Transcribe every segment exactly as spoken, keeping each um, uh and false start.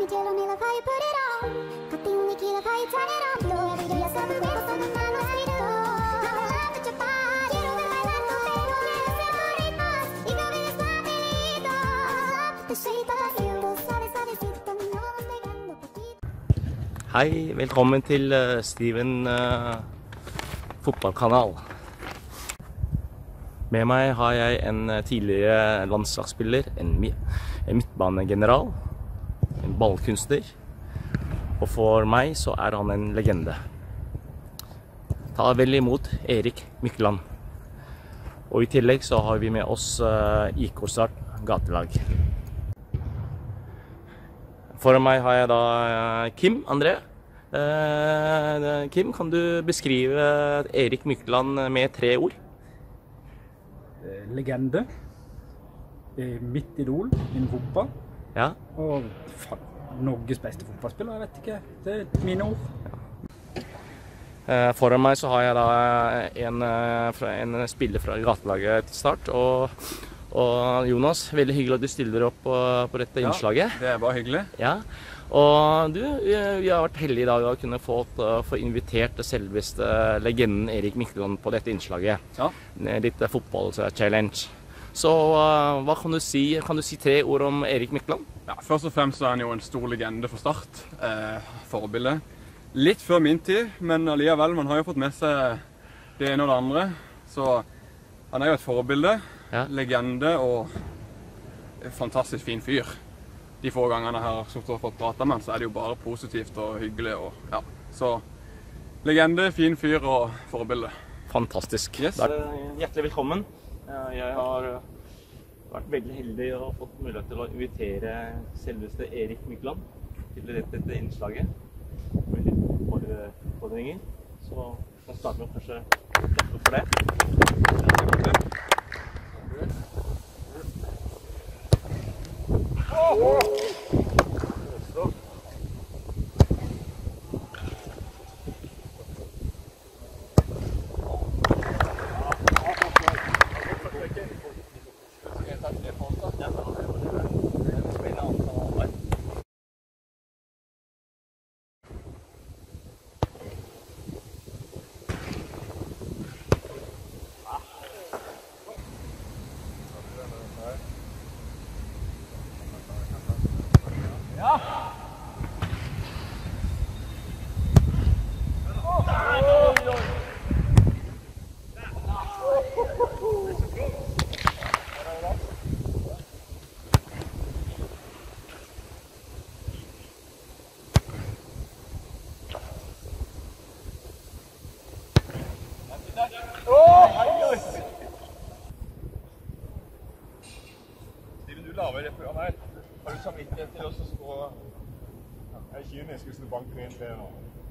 Hei, velkommen til uh, Steven uh, fotballkanal. Med meg har jeg en uh, tidligere landslagsspiller, en, en midtbanegeneral, en ballkunstner, og for meg så er han en legende. Ta vel imot Erik Mykland. Og i tillegg så har vi med oss uh, I K Start gatelag. Foran meg har jeg da Kim André. Uh, Kim, kan du beskrive Erik Mykland med tre ord? Legende. Mitt idol innen fotball. Ja. Og Norges beste fotballspiller, jeg vet ikke. Det er mine ord. Uh, foran meg så har jeg da en, en spiller fra gatelaget til Start. Og Og Jonas, veldig hyggelig at du stiller opp på, på dette ja, innslaget. Det er bare hyggelig. Ja, og du, vi har vært heldige i dag å kunne få, få invitert selveste legenden Erik Mykland på dette innslaget. Ja. Ditt fotball-challenge. Så uh, hva kan du si? Kan du si tre ord om Erik Mykland? Ja, først og fremst er han jo en stor legende for Start. Eh, forbilde. Litt før min tid, men alligevel, man har jo fått med seg det ene og det andre. Så han er jo et forbilde. Ja. Legende og fantastisk fin fyr. De få gangene jeg har suttet og fått prate med han, så er det jo bare positivt og hyggelig. Og, ja. Så legende, fin fyr og forbilde. Fantastisk. Yes. Hjertelig velkommen. Jeg har vært veldig heldig og fått mulighet til å invitere selveste Erik Mykland til dette innslaget. Med litt utfordringer. Så jeg starter med kanskje takke for det. Steven, du laver det programmet her. Har du samvittighet til oss å stå... Jeg er kynisk hvis du banker inn det nå.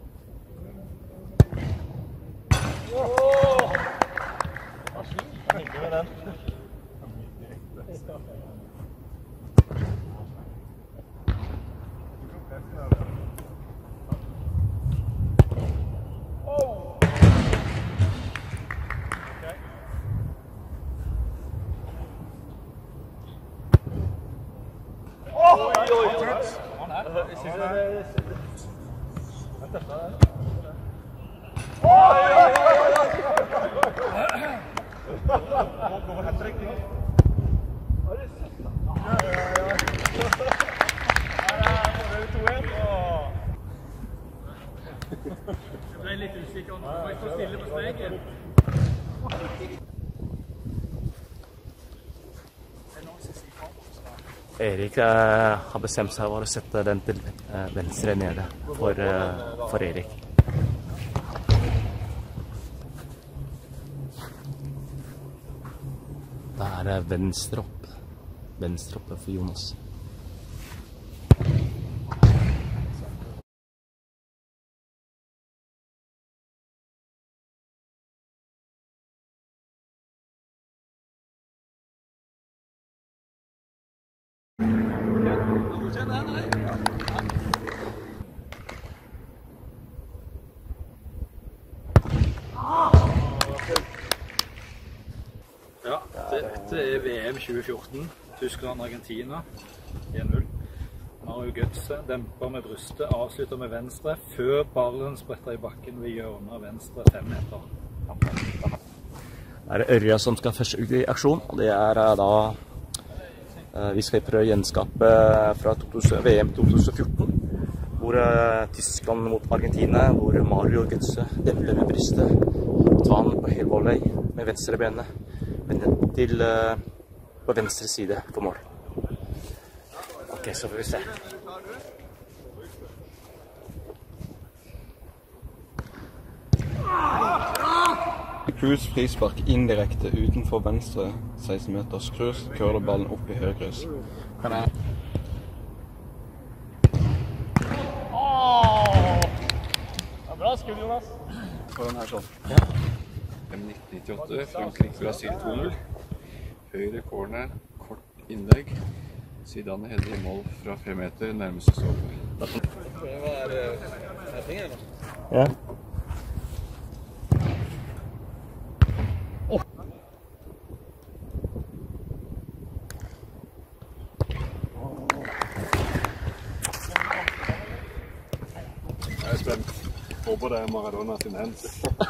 Åh! Hva er slik? Jeg tenker med den. Jeg ble litt usikker om jeg får stille på streken. Erik eh, har bestemt seg for å sette den til eh, venstre nede for, eh, for Erik. Da er det venstre opp. Venstre oppe for Jonas. Ja, dette er V M tjue fjorten, Tyskland-Argentina, en null. Vi har har jo gutset, demper med brystet, avslutter med venstre, før ballen spretter i bakken ved hjørnet av venstre fem meter. Det er Ørja som skal først ut i aksjon, og det er da eh, vi skal prøve å gjenskape fra V M to tusen fjorten, hvor eh, Tyskland mot Argentina, hvor Mario Götze demper med brystet, tar han på helvolley med venstre benet, vender til eh, på venstre side for mål. Ok, så får vi se. Kroos frispark indirekte utenfor venstre seksten meters. Kroos kører ballen opp i høyre kryss. Kan jeg? Åh! Det er bra skudd, Jonas. Foran her sånn. nitten nittiåtte, Frankrike-Brasil to null. Høyre corner, kort innlegg. Zidane header i mål fra fem meter, nærmeste stolpe. Hva er det her nå? Ja. Jeg er spent. Håper det er Maradona sin hands.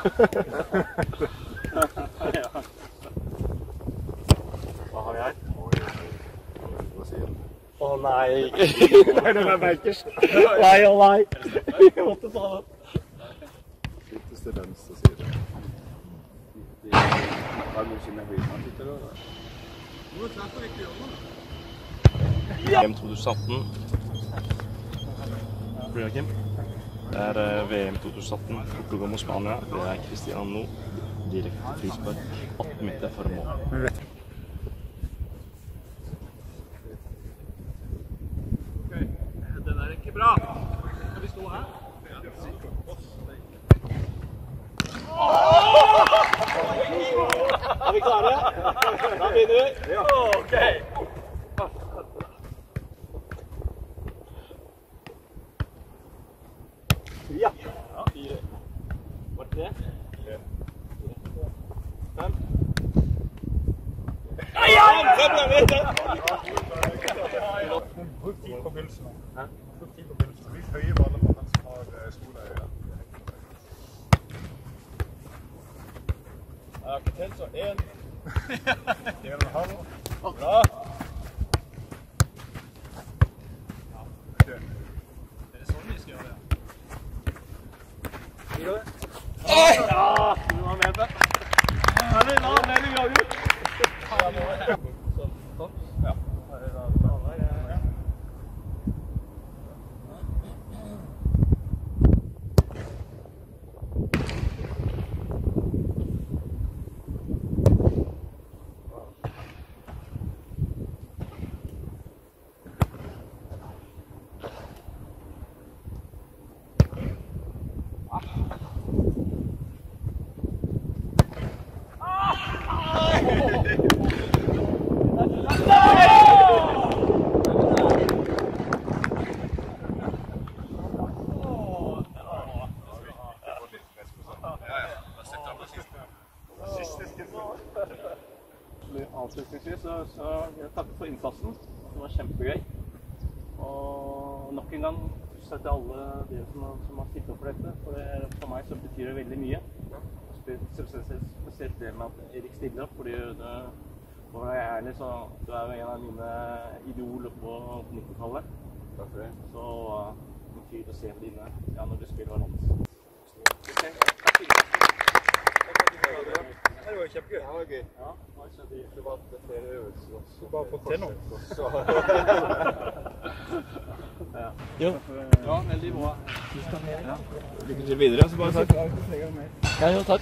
Hva har vi her? Brasil. Å nei! Nei, den er bankers. Nei, å nei! Jeg måtte ta den. Ytterste venstre side. V M to tusen atten. Joakim. Det er eh, V M to tusen atten, Portugal mot Spania. Det er Cristiano, direkte frispark, atten meter for mål. Den er ikke bra. Skal vi stå her? Er vi klare? Da begynner vi. Ja. Ok. Ja. Fire. Var det tre? Fem. Ja! Fem ganger! Bruk tid på begynnelsen. Bruk tid på begynnelsen. Vis høye baller på han som har skoene i øya. Jeg har ikke til, så en. En og en halv. Bra. Er det sånn vi skal gjøre det? Ja, du var med på. Ja, det er det vi har gjort. Ja. Avslutningsvis så, så jeg takker for innsatsen. Det var kjempegøy. Og nok en gang støtter alle dere som, som har stilt opp for dette. For, det, for meg så betyr det veldig mye. Spesielt det med at Erik stiller opp, fordi det, for å være ærlig så du er jo en av mine idoler på nittitallet. Takk for det. Så det betyr å se på dine, ja, når du spiller lands. Okay. Det var jo kjempegøy. Det var gøy. Ja, det var kjempegøy. Det var flere øvelser også. Bare få til noe. Ja. Jo. Ja, veldig bra. Ja. Lykke til videre, så bare takk. Ja, jo, takk.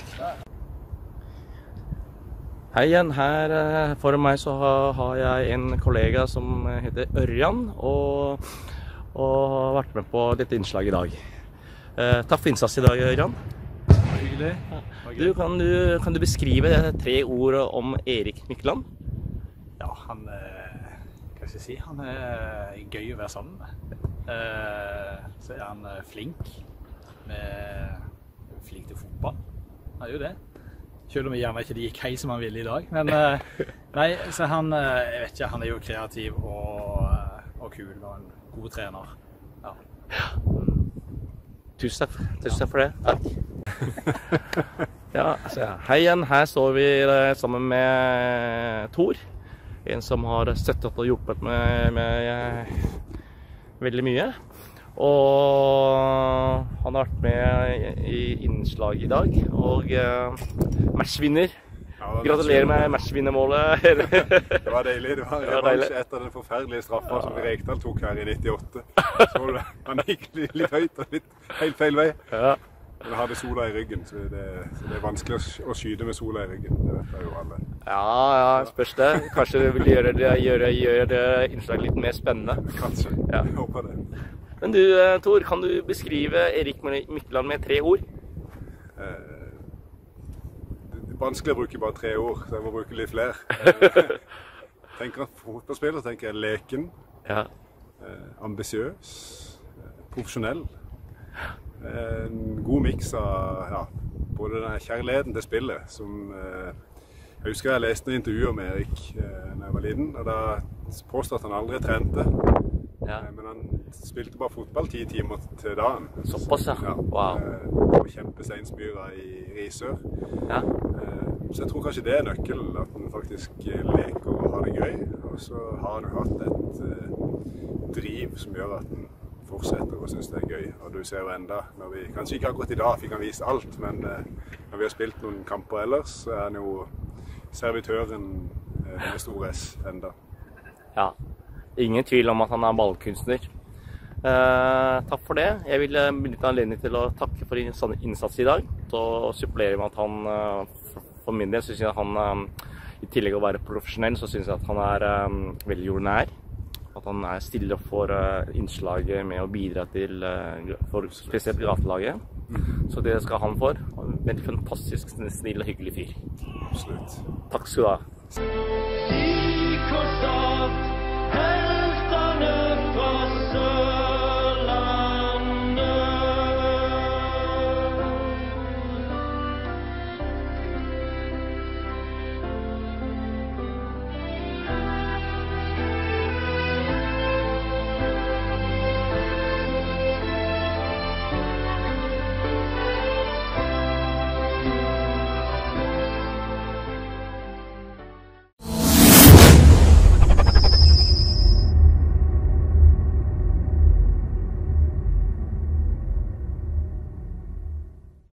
Hei igjen, her eh, foran meg så har, har jeg en kollega som heter Ørjan, og, og har vært med på dette innslaget i dag. Eh, takk for innsats i dag, Ørjan. Hyggelig. Du, kan, du, kan du beskrive tre ord om Erik Mykland? Ja, han eh, hva skal jeg si, han er gøy å være sammen med. Eh, så er han eh, flink, med, flink til fotball. Han er jo det. Selv om jeg gjerne ikke gikk hei som han ville i dag. Men eh, nei, så han, eh, jeg vet ikke, han er jo kreativ og, og kul og en god trener. Ja. Tusen takk, tusen takk for det. Takk. Ja, altså, hei igjen. Her står vi sammen med Tor. En som har støttet og hjulpet med, med veldig mye. Og han har vært med i innslag i dag. Og matchvinner. Ja, gratulerer med matchvinnermålet. Det var deilig. Det var revansj etter den forferdelige straffa ja. Som Rekdal tok her i nittiåtte. Så det, han gikk litt høyt og litt helt feil vei. Ja. Men jeg hadde sola i ryggen, så det, så det er vanskelig å skyte med sola i ryggen. Det vet jeg jo alle. Ja, ja, spørs det. Kanskje du vil gjøre det, gjøre, gjøre det innslaget litt mer spennende. Kanskje. Ja. Jeg håper det. Men du, Tor, kan du beskrive Erik Mykland med tre ord? Eh, Vanskelig å bruke bare tre ord, så jeg må bruke litt flere. Jeg tenker at fotballspiller tenker jeg leken, ja. eh, ambisiøs, eh, profesjonell. En god miks av ja, både denne kjærligheten til spillet, som eh, jeg husker jeg leste noen intervjuer med Erik eh, da jeg var liten, og da påstod at han aldri trente. Ja. Men han spilte bare fotball ti timer til dagen. Såpass, ja. Wow. Og kjempesteinsmyra i Risør. Ja. Så jeg tror kanskje det er nøkkelen, at han faktisk leker og har det gøy. Og så har han jo hatt et uh, driv som gjør at han fortsetter og synes det er gøy. Og du ser jo enda, når vi, kanskje ikke akkurat i dag fikk han vist alt, men uh, når vi har spilt noen kamper ellers, så er han jo servitøren uh, med stor S enda. Ja. Ingen tvil om at han er ballkunstner. Eh, takk for det. Jeg vil benytte anledning til å takke for innsats i dag. Så supplerer med at han, uh, for min del, så synes jeg at han, um, i tillegg å være profesjonell, så synes jeg at han er um, veldig jordnær. At han er stille for uh, innslaget med å bidra til, uh, for spesielt gatelaget. Mm. Så det skal han for. En veldig fantastisk, snill og hyggelig fyr. Absolutt. Takk skal du ha.